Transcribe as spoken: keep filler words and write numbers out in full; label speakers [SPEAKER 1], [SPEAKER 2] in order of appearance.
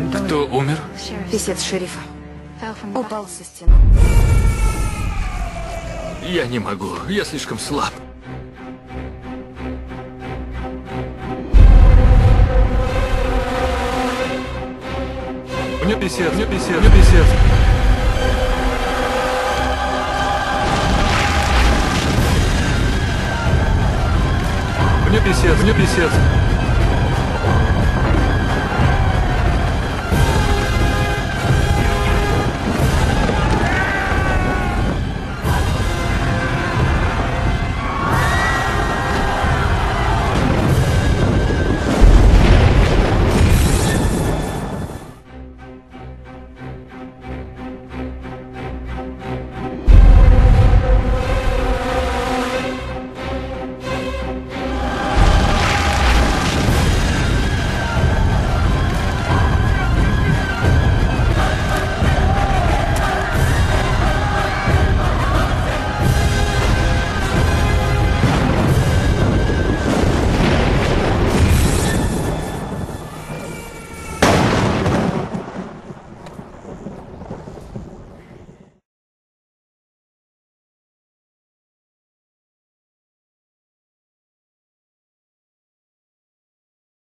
[SPEAKER 1] Кто умер?
[SPEAKER 2] Писец шерифа. Упал со стены.
[SPEAKER 1] Я не могу, я слишком слаб. Мне писец, мне писец, мне писец. Мне писец, мне писец.